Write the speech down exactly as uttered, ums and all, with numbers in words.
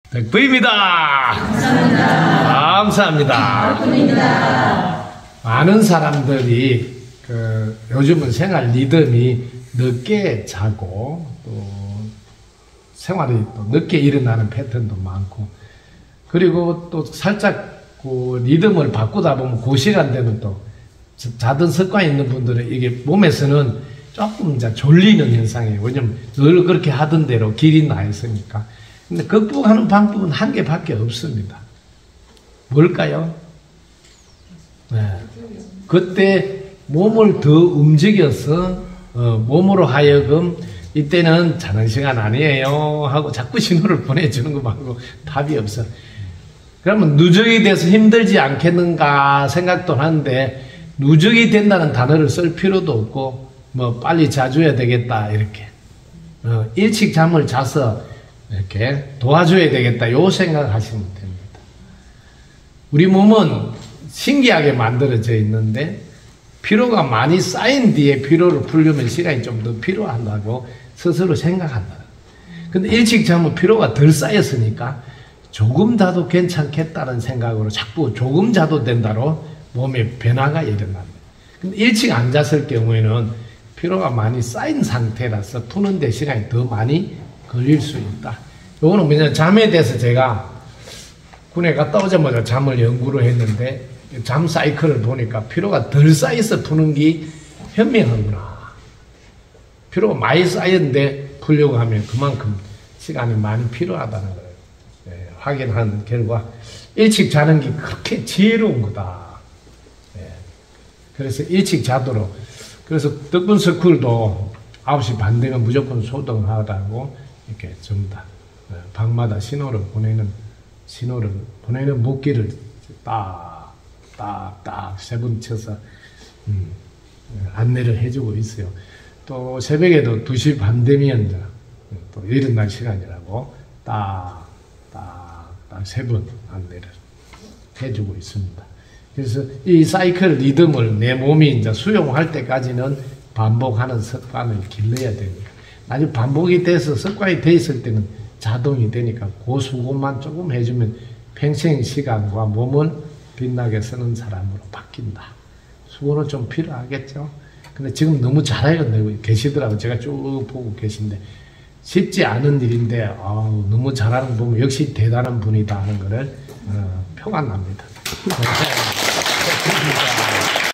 백부입니다. 감사합니다. 감사합니다. 감사합니다. 많은 사람들이 그 요즘은 생활 리듬이 늦게 자고 또 생활이 또 늦게 일어나는 패턴도 많고, 그리고 또 살짝 그 리듬을 바꾸다 보면 그 시간 되면 또 자던 습관이 있는 분들은 이게 몸에서는 조금 이제 졸리는 현상이에요. 왜냐면 늘 그렇게 하던 대로 길이 나 있으니까. 근데 극복하는 방법은 한 개밖에 없습니다. 뭘까요? 네. 그때 몸을 더 움직여서 어, 몸으로 하여금 이때는 자는 시간 아니에요 하고 자꾸 신호를 보내주는 거 말고 답이 없어. 그러면 누적이 돼서 힘들지 않겠는가 생각도 하는데, 누적이 된다는 단어를 쓸 필요도 없고 뭐 빨리 자줘야 되겠다 이렇게 어, 일찍 잠을 자서 이렇게 도와줘야 되겠다 요 생각하시면 됩니다. 우리 몸은 신기하게 만들어져 있는데 피로가 많이 쌓인 뒤에 피로를 풀려면 시간이 좀 더 필요하다고 스스로 생각한다. 근데 일찍 자면 피로가 덜 쌓였으니까 조금 자도 괜찮겠다는 생각으로 자꾸 조금 자도 된다로 몸에 변화가 일어납니다. 근데 일찍 안 잤을 경우에는 피로가 많이 쌓인 상태라서 푸는데 시간이 더 많이 걸릴 수 있다. 요거는 뭐냐, 잠에 대해서 제가 군에 갔다 오자마자 잠을 연구를 했는데 잠 사이클을 보니까 피로가 덜 쌓여서 푸는 게 현명하구나. 피로가 많이 쌓였는데 풀려고 하면 그만큼 시간이 많이 필요하다는 걸 예, 확인한 결과 일찍 자는 게 그렇게 지혜로운 거다. 예, 그래서 일찍 자도록. 그래서 덕분 스쿨도 아홉 시 반 되면 무조건 소등하라고 이렇게 전부 다 예, 방마다 신호를 보내는 신호를 보내는 목기를 딱 딱 딱 세 번 쳐서 음, 안내를 해주고 있어요. 또 새벽에도 두 시 반 되면 또 일어날 시간이라고 딱 딱 딱 세 번 안내를 해주고 있습니다. 그래서 이 사이클 리듬을 내 몸이 이제 수용할 때까지는 반복하는 습관을 길러야 됩니다. 나중에 반복이 돼서 습관이 돼 있을 때는 자동이 되니까 그 수고만 조금 해주면 평생 시간과 몸은 빛나게 쓰는 사람으로 바뀐다. 수고는 좀 필요하겠죠. 근데 지금 너무 잘하고 계시더라고요. 제가 쭉 보고 계신데 쉽지 않은 일인데 아우, 너무 잘하는 거 보면 역시 대단한 분이다 하는 거를 어, 표가 납니다.